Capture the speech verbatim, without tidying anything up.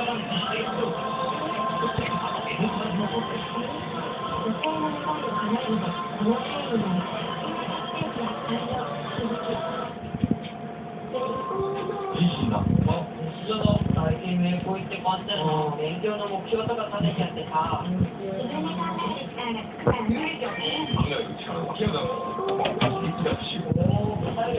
最近ね、こう言って感じたら勉強の目標とか立てちゃってさ、自分で考える力がつくからね。考える力を諦めたの。